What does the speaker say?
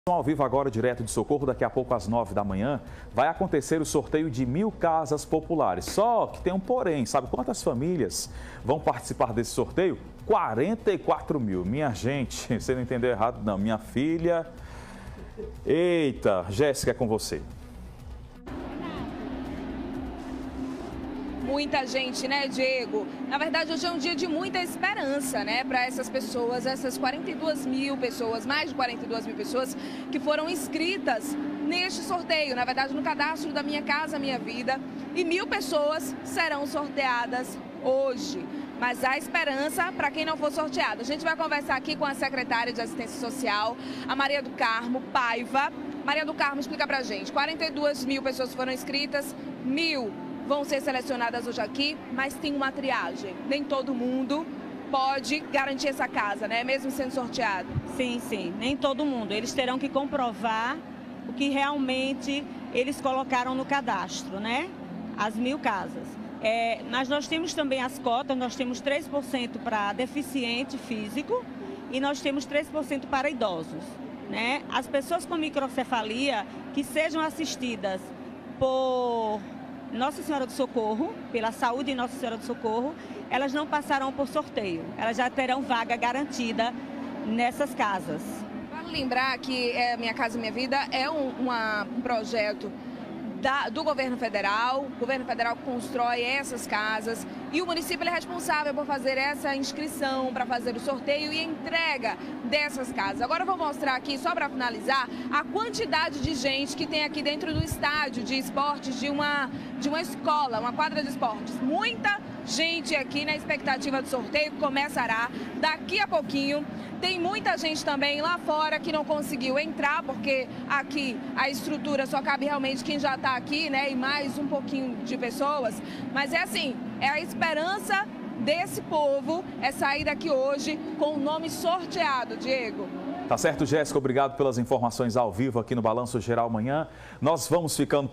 Ao vivo agora, direto de Socorro, daqui a pouco às 9 da manhã, vai acontecer o sorteio de 1000 casas populares. Só que tem um porém, sabe quantas famílias vão participar desse sorteio? 44 mil. Minha gente, você não entendeu errado não, minha filha. Eita, Jéssica, é com você. Muita gente, né, Diego? Na verdade, hoje é um dia de muita esperança, né, para essas pessoas, essas 42 mil pessoas, mais de 42 mil pessoas que foram inscritas neste sorteio, na verdade, no cadastro da Minha Casa Minha Vida, e 1000 pessoas serão sorteadas hoje. Mas há esperança para quem não for sorteado. A gente vai conversar aqui com a secretária de Assistência Social, a Maria do Carmo Paiva. Maria do Carmo, explica pra gente. 42 mil pessoas foram inscritas, 1000 vão ser selecionadas hoje aqui, mas tem uma triagem. Nem todo mundo pode garantir essa casa, né? Mesmo sendo sorteado. Sim, sim. Nem todo mundo. Eles terão que comprovar o que realmente eles colocaram no cadastro, né? As 1000 casas. Mas nós temos também as cotas, nós temos 3% para deficiente físico e nós temos 3% para idosos, né? As pessoas com microcefalia que sejam assistidas por Nossa Senhora do Socorro, pela saúde em Nossa Senhora do Socorro, elas não passarão por sorteio, elas já terão vaga garantida nessas casas. Vale lembrar que Minha Casa Minha Vida é um projeto do governo federal. O governo federal constrói essas casas e o município é responsável por fazer essa inscrição, para fazer o sorteio e entrega dessas casas. Agora eu vou mostrar aqui, só para finalizar, a quantidade de gente que tem aqui dentro do estádio de esportes de uma escola, uma quadra de esportes. Muita gente aqui na expectativa do sorteio que começará daqui a pouquinho. Tem muita gente também lá fora que não conseguiu entrar, porque aqui a estrutura só cabe realmente quem já está aqui, né? E mais um pouquinho de pessoas. Mas é assim, é a esperança desse povo é sair daqui hoje com o nome sorteado, Diego. Tá certo, Jéssica, obrigado pelas informações ao vivo aqui no Balanço Geral Manhã. Nós vamos ficando